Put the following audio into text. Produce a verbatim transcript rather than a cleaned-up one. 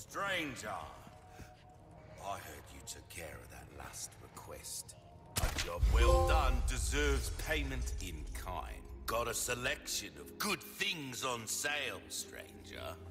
Stranger, I heard you took care of that last request. A job well done deserves payment in kind. Got a selection of good things on sale, stranger.